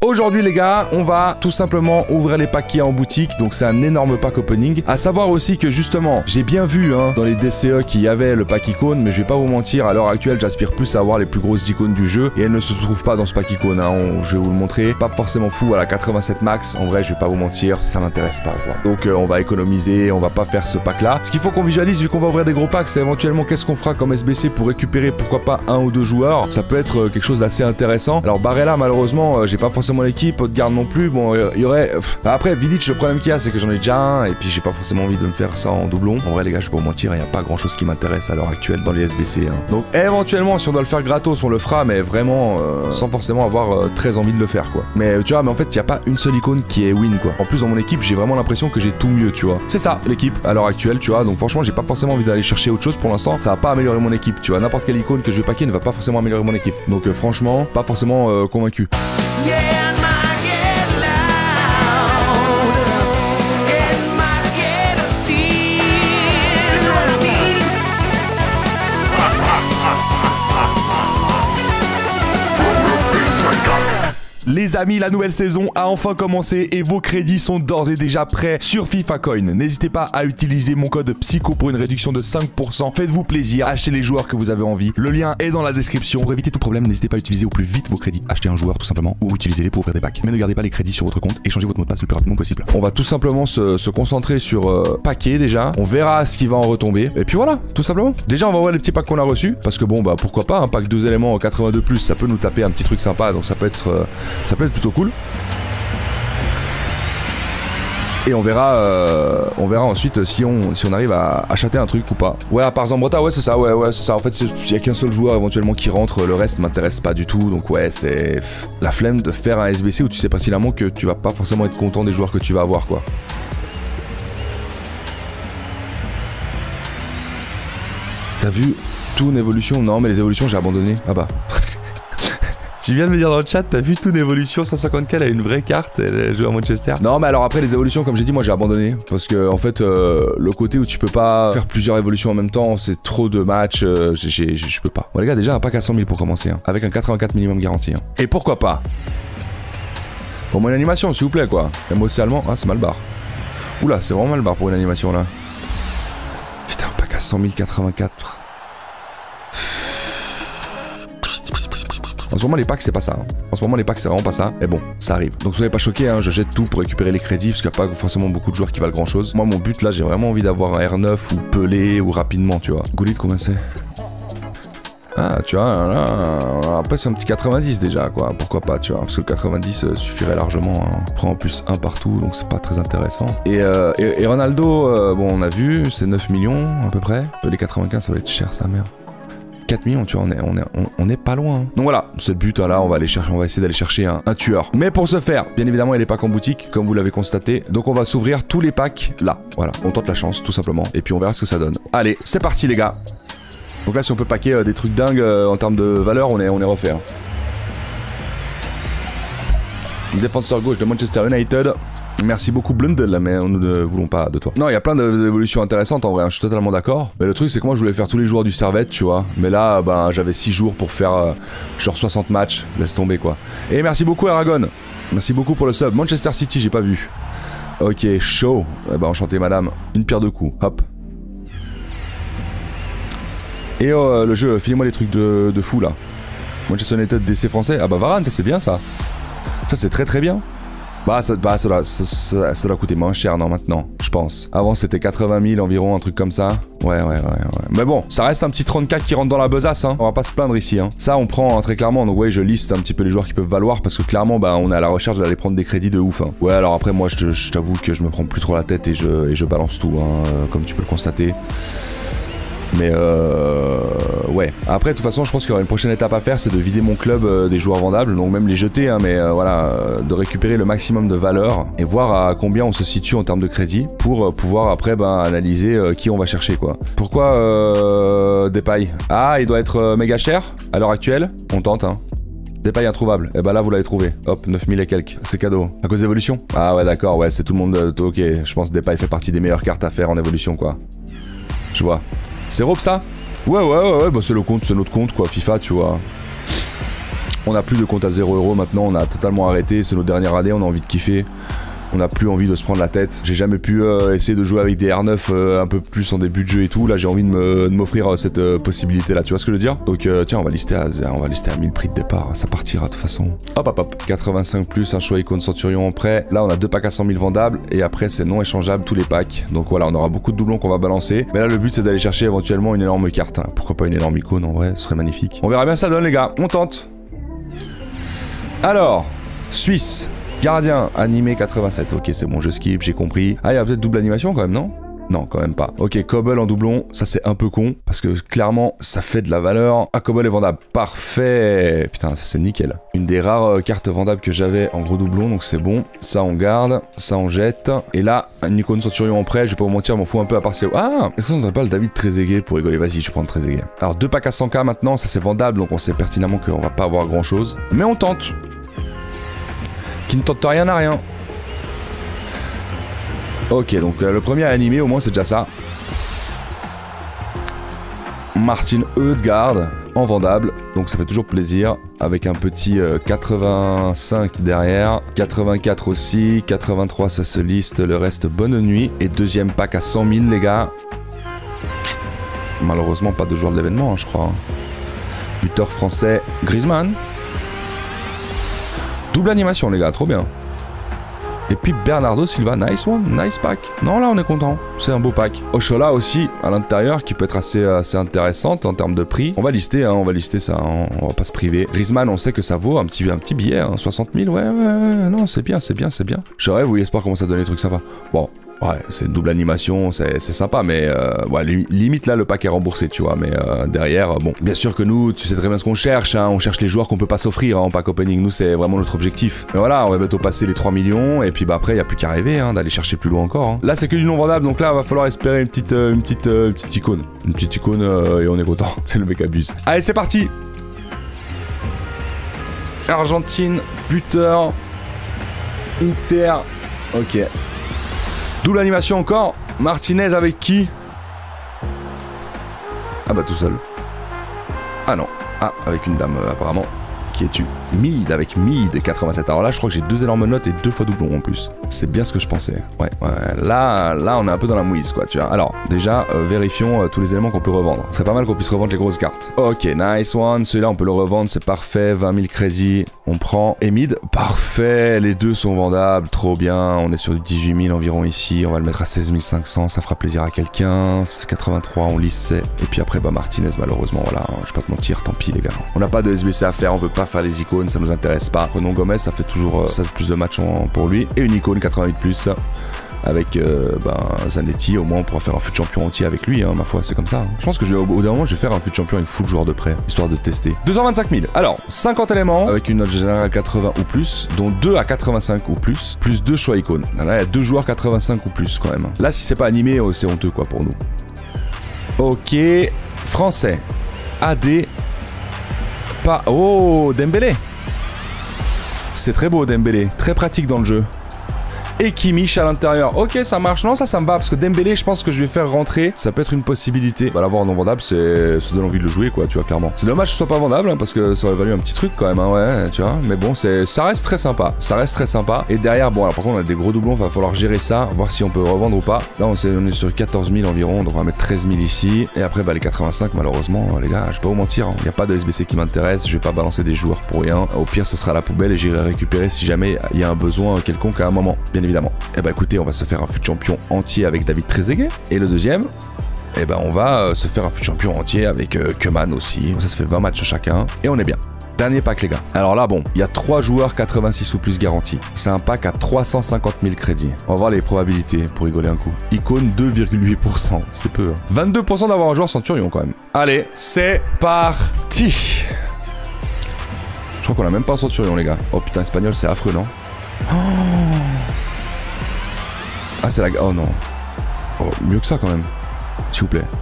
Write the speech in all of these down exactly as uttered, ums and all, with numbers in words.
Aujourd'hui les gars, on va tout simplement ouvrir les packs qu'il y a en boutique, donc c'est un énorme pack opening. À savoir aussi que justement, j'ai bien vu hein, dans les D C E qu'il y avait le pack icône, mais je vais pas vous mentir, à l'heure actuelle j'aspire plus à avoir les plus grosses icônes du jeu, et elles ne se trouvent pas dans ce pack icône, hein. On, je vais vous le montrer, pas forcément fou à la quatre-vingt-sept max, en vrai je vais pas vous mentir, ça m'intéresse pas quoi. Donc euh, on va économiser, on va pas faire ce pack là. Ce qu'il faut qu'on visualise vu qu'on va ouvrir des gros packs, c'est éventuellement qu'est-ce qu'on fera comme S B C pour récupérer pourquoi pas un ou deux joueurs. Ça peut être euh, quelque chose d'assez intéressant. Alors Barella malheureusement, euh, j'ai pas forcément l'équipe, Odegaard non plus, bon il euh, y aurait... Pff. Après Vidic, le problème qu'il y a c'est que j'en ai déjà un et puis j'ai pas forcément envie de me faire ça en doublon. En vrai les gars je peux vous mentir, il y a pas grand chose qui m'intéresse à l'heure actuelle dans les S B C hein. Donc éventuellement si on doit le faire gratos on le fera, mais vraiment euh, sans forcément avoir euh, très envie de le faire quoi. Mais tu vois, mais en fait il y a pas une seule icône qui est win quoi. En plus dans mon équipe j'ai vraiment l'impression que j'ai tout mieux tu vois. C'est ça l'équipe à l'heure actuelle tu vois, donc franchement j'ai pas forcément envie d'aller chercher autre chose pour l'instant, ça va pas améliorer mon équipe tu vois. N'importe quelle icône que je vais paquer ne va pas forcément améliorer mon équipe. Donc euh, franchement pas forcément euh, convaincu. Yeah. Les amis, la nouvelle saison a enfin commencé et vos crédits sont d'ores et déjà prêts sur FIFA Coin. N'hésitez pas à utiliser mon code PSYCHO pour une réduction de cinq pour cent. Faites-vous plaisir, achetez les joueurs que vous avez envie. Le lien est dans la description. Pour éviter tout problème, n'hésitez pas à utiliser au plus vite vos crédits. Achetez un joueur tout simplement ou utilisez-les pour ouvrir des packs. Mais ne gardez pas les crédits sur votre compte et changez votre mot de passe le plus rapidement possible. On va tout simplement se, se concentrer sur euh, paquet déjà. On verra ce qui va en retomber. Et puis voilà, tout simplement. Déjà, on va voir les petits packs qu'on a reçus. Parce que bon, bah pourquoi pas, un pack deux éléments quatre-vingt-deux plus, ça peut nous taper un petit truc sympa. Donc ça peut être... Euh, Ça peut être plutôt cool. Et on verra euh, on verra ensuite si on, si on arrive à acheter un truc ou pas. Ouais, à part Zambrotta, ouais c'est ça, ouais ouais c'est ça. En fait il y a qu'un seul joueur éventuellement qui rentre, le reste m'intéresse pas du tout. Donc ouais c'est la flemme de faire un S B C où tu sais pertinemment que tu vas pas forcément être content des joueurs que tu vas avoir quoi. T'as vu Toon évolution? Non mais les évolutions j'ai abandonné. Ah bah tu viens de me dire dans le chat, t'as vu Toon évolution cent cinquante K, elle a une vraie carte, elle joue à Manchester. Non mais alors après les évolutions comme j'ai dit moi j'ai abandonné. Parce que en fait euh, le côté où tu peux pas faire plusieurs évolutions en même temps, c'est trop de matchs, euh, je peux pas. Bon les gars déjà un pack à cent mille pour commencer, hein, avec un quatre-vingt-quatre minimum garanti. Hein. Et pourquoi pas? Pour moi une animation s'il vous plaît quoi. M O C allemand, ah c'est mal barre. Oula c'est vraiment mal barre pour une animation là. Putain un pack à cent mille quatre-vingt-quatre. En ce moment les packs c'est pas ça, hein. En ce moment les packs c'est vraiment pas ça, mais bon, ça arrive. Donc soyez pas choqués, hein, je jette tout pour récupérer les crédits, parce qu'il n'y a pas forcément beaucoup de joueurs qui valent grand chose. Moi mon but là j'ai vraiment envie d'avoir un R neuf ou Pelé ou rapidement tu vois. Goulit combien c'est? Ah tu vois, là, après c'est un petit quatre-vingt-dix déjà quoi, pourquoi pas tu vois, parce que le quatre-vingt-dix euh, suffirait largement, hein. On prend en plus un partout donc c'est pas très intéressant. Et, euh, et, et Ronaldo, euh, bon on a vu, c'est neuf millions à peu près, les quatre-vingt-quinze ça va être cher sa mère. quatre millions, tu vois, on est, on est, on, on est pas loin. Hein. Donc voilà, ce but là, on va aller chercher, on va essayer d'aller chercher un, un tueur. Mais pour ce faire, bien évidemment, il y a les packs en boutique, comme vous l'avez constaté. Donc on va s'ouvrir tous les packs là. Voilà, on tente la chance, tout simplement. Et puis on verra ce que ça donne. Allez, c'est parti les gars. Donc là, si on peut packer euh, des trucs dingues euh, en termes de valeur, on est, on est refait. Hein. Défenseur gauche de Manchester United. Merci beaucoup Blundell, mais nous ne voulons pas de toi. Non, il y a plein d'évolutions intéressantes en vrai, hein, je suis totalement d'accord. Mais le truc c'est que moi je voulais faire tous les joueurs du Servette, tu vois. Mais là, ben j'avais six jours pour faire euh, genre soixante matchs, laisse tomber quoi. Et merci beaucoup Aragon. Merci beaucoup pour le sub. Manchester City, j'ai pas vu. Ok, chaud. Eh ben enchanté madame. Une pierre deux coups, hop. Et euh, le jeu, filez-moi les trucs de, de fou là. Manchester United D C français. Ah bah Varane, ça c'est bien ça. Ça c'est très très bien. Bah, ça, bah ça, doit, ça, ça, ça doit coûter moins cher, non, maintenant, je pense. Avant, c'était quatre-vingt mille environ, un truc comme ça. Ouais, ouais, ouais, ouais. Mais bon, ça reste un petit trente-quatre qui rentre dans la besace, hein. On va pas se plaindre ici, hein. Ça, on prend hein, très clairement. Donc, ouais, je liste un petit peu les joueurs qui peuvent valoir parce que clairement, bah, on est à la recherche d'aller prendre des crédits de ouf, hein. Ouais, alors après, moi, je, je t'avoue que je me prends plus trop la tête et je, et je balance tout, hein, euh, comme tu peux le constater. Mais euh... ouais. Après, de toute façon, je pense qu'il y aura une prochaine étape à faire, c'est de vider mon club euh, des joueurs vendables, donc même les jeter, hein, mais euh, voilà, euh, de récupérer le maximum de valeur et voir à combien on se situe en termes de crédit pour euh, pouvoir après ben, analyser euh, qui on va chercher quoi. Pourquoi euh, Depay? Ah, il doit être euh, méga cher à l'heure actuelle. On tente, hein. Depay introuvable. Et bah là vous l'avez trouvé. Hop, neuf mille et quelques. C'est cadeau. À cause d'évolution? Ah ouais d'accord, ouais, c'est tout le monde. Euh, ok, je pense que Depay fait partie des meilleures cartes à faire en évolution quoi. Je vois. C'est Rob ça? Ouais ouais ouais ouais, bah c'est le compte, c'est notre compte quoi, FIFA tu vois. On n'a plus de compte à zéro euro maintenant, on a totalement arrêté, c'est notre dernière année, on a envie de kiffer. On n'a plus envie de se prendre la tête. J'ai jamais pu euh, essayer de jouer avec des R neuf euh, un peu plus en début de jeu et tout. Là, j'ai envie de m'offrir euh, cette euh, possibilité-là. Tu vois ce que je veux dire? Donc, euh, tiens, on va lister à, on va lister à mille prix de départ. Ça partira de toute façon. Hop, hop, hop. quatre-vingt-cinq plus, un choix icône Centurion en prêt. Là, on a deux packs à cent mille vendables. Et après, c'est non échangeable tous les packs. Donc voilà, on aura beaucoup de doublons qu'on va balancer. Mais là, le but, c'est d'aller chercher éventuellement une énorme carte. Hein. Pourquoi pas une énorme icône en vrai? Ce serait magnifique. On verra bien ça donne, les gars. On tente. Alors, Suisse. Gardien, animé quatre-vingt-sept. Ok, c'est bon, je skip, j'ai compris. Ah, il y a peut-être double animation quand même, non? Non, quand même pas. Ok, Cobble en doublon, ça c'est un peu con, parce que clairement, ça fait de la valeur. Ah, Cobble est vendable. Parfait. Putain, ça c'est nickel. Une des rares euh, cartes vendables que j'avais en gros doublon, donc c'est bon. Ça on garde, ça on jette. Et là, un icône Centurion en prêt, je vais pas vous mentir, m'en fous un peu à part c'est... Ah, est-ce qu'on n'aurait pas le David Trezeguet pour rigoler? Vas-y, je vais prendre Trezeguet. Alors, deux packs à cent K maintenant, ça c'est vendable, donc on sait pertinemment qu'on va pas avoir grand chose. Mais on tente. Qui ne tente rien à rien. Ok, donc euh, le premier est animé, au moins c'est déjà ça. Martin Odegaard en vendable, donc ça fait toujours plaisir. Avec un petit euh, quatre-vingt-cinq derrière, quatre-vingt-quatre aussi, quatre-vingt-trois ça se liste, le reste bonne nuit. Et deuxième pack à cent mille les gars. Malheureusement pas de joueur de l'événement hein, je crois. Buteur français Griezmann. Double animation les gars, trop bien. Et puis Bernardo Silva, nice one, nice pack. Non là on est content, c'est un beau pack. Ochola aussi à l'intérieur qui peut être assez, assez intéressante en termes de prix. On va lister, hein, on va lister ça, hein, on va pas se priver. Griezmann on sait que ça vaut un petit, un petit billet, hein, soixante mille, ouais ouais ouais, non c'est bien, c'est bien, c'est bien. Je rêve, oui espoir comment ça donne des trucs sympas. Bon. Ouais, c'est une double animation, c'est sympa, mais euh, ouais, limite là le pack est remboursé, tu vois, mais euh, derrière, euh, bon, bien sûr que nous, tu sais très bien ce qu'on cherche, hein, on cherche les joueurs qu'on peut pas s'offrir hein, en pack opening, nous c'est vraiment notre objectif. Mais voilà, on va bientôt passer les trois millions, et puis bah après, il n'y a plus qu'à rêver, hein, d'aller chercher plus loin encore. Hein. Là, c'est que du non vendable, donc là, il va falloir espérer une petite, euh, une petite, euh, une petite icône. Une petite icône, euh, et on est content, c'est le mec abuse. Allez, c'est parti. Argentine, buteur, Inter, ok. Double animation encore. Martinez avec qui? Ah bah tout seul. Ah non. Ah, avec une dame euh, apparemment. Qui es-tu? Mid avec Mid quatre-vingt-sept. Alors là, je crois que j'ai deux énormes notes et deux fois doublon en plus. C'est bien ce que je pensais. Ouais, ouais. Là, là, on est un peu dans la mouise, quoi, tu vois. Alors, déjà, euh, vérifions euh, tous les éléments qu'on peut revendre. Ce serait pas mal qu'on puisse revendre les grosses cartes. Ok, nice one. Celui-là, on peut le revendre, c'est parfait. vingt mille crédits. On prend. Et Mid, parfait. Les deux sont vendables. Trop bien. On est sur du dix-huit mille environ ici. On va le mettre à seize mille cinq cents. Ça fera plaisir à quelqu'un. quatre-vingt-trois, on lissait. Et puis après, bah, Martinez, malheureusement, voilà. Je vais pas te mentir, tant pis, les gars. On n'a pas de S B C à faire. On veut pas faire les icônes. Ça nous intéresse pas. Prenons Gomez, ça fait toujours euh, ça fait plus de matchs en, pour lui. Et une icône quatre-vingt-huit plus avec euh, ben, Zanetti. Au moins, on pourra faire un fut champion entier avec lui. Hein, ma foi, c'est comme ça. Hein. Je pense que je vais, au bout d'un moment, je vais faire un fut champion avec full joueur de prêt, histoire de tester. deux cent vingt-cinq mille. Alors, cinquante éléments avec une note générale quatre-vingts ou plus, dont deux à quatre-vingt-cinq ou plus, plus deux choix icônes. Là, il y a deux joueurs quatre-vingt-cinq ou plus quand même. Là, si c'est pas animé, oh, c'est honteux quoi pour nous. Ok, français. A D. Pas. Oh, Dembélé. C'est très beau Dembélé, très pratique dans le jeu. Et Kimmich à l'intérieur. Ok, ça marche. Non, ça, ça me va. Parce que Dembélé, je pense que je vais faire rentrer. Ça peut être une possibilité. Bah, l'avoir non vendable, c'est ça donne envie de le jouer, quoi, tu vois, clairement. C'est dommage que ce soit pas vendable, hein, parce que ça aurait valu un petit truc quand même, hein, ouais, tu vois. Mais bon, c'est ça reste très sympa. Ça reste très sympa. Et derrière, bon, alors par contre, on a des gros doublons. Va falloir gérer ça, voir si on peut revendre ou pas. Là, on, on est sur quatorze mille environ. Donc, on va mettre treize mille ici. Et après, bah, les quatre-vingt-cinq, malheureusement, les gars, je vais pas vous mentir. Il hein, n'y a pas de S B C qui m'intéresse. Je vais pas balancer des joueurs pour rien. Au pire, ce sera à la poubelle et j'irai récupérer si jamais il y a un besoin quelconque à un moment, bien évidemment. Et bah, écoutez, on va se faire un fut champion entier avec David Trezeguet. Et le deuxième, eh ben on va euh, se faire un fut champion entier avec euh, Keman aussi. Ça se fait vingt matchs chacun. Et on est bien. Dernier pack les gars. Alors là bon, il y a trois joueurs quatre-vingt-six ou plus garantis. C'est un pack à trois cent cinquante mille crédits. On va voir les probabilités pour rigoler un coup. Icône deux virgule huit pour cent. C'est peu. Hein. vingt-deux pour cent d'avoir un joueur Centurion quand même. Allez, c'est parti. Je crois qu'on a même pas un Centurion les gars. Oh putain, espagnol c'est affreux non? Oh. Ah c'est la... Oh non. Oh, mieux que ça quand même. S'il vous plaît.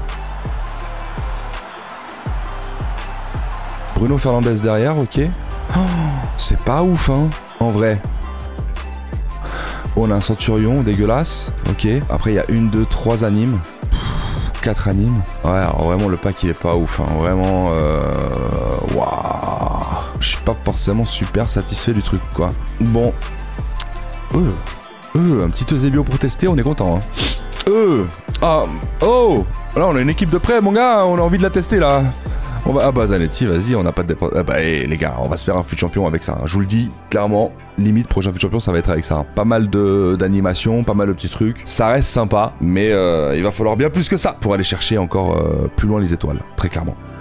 Bruno Fernandes derrière, ok. Oh, c'est pas ouf, hein. En vrai. Oh, on a un Centurion, dégueulasse. Ok. Après, il y a une, deux, trois animes. quatre animes. Ouais, alors vraiment, le pack, il est pas ouf. Hein. Vraiment... Euh... Waouh. je suis pas forcément super satisfait du truc, quoi. Bon. Euh, euh, un petit Eusebio pour tester, on est content, hein. Euh, ah, oh, là on a une équipe de prêt, mon gars, on a envie de la tester, là. On va... Ah bah Zanetti, vas-y, on n'a pas de dépense. Ah bah hey, les gars, on va se faire un fut champion avec ça, hein. Je vous le dis, clairement, limite prochain fut champion, ça va être avec ça, hein. Pas mal d'animations, pas mal de petits trucs. Ça reste sympa, mais euh, il va falloir bien plus que ça pour aller chercher encore euh, plus loin les étoiles, très clairement.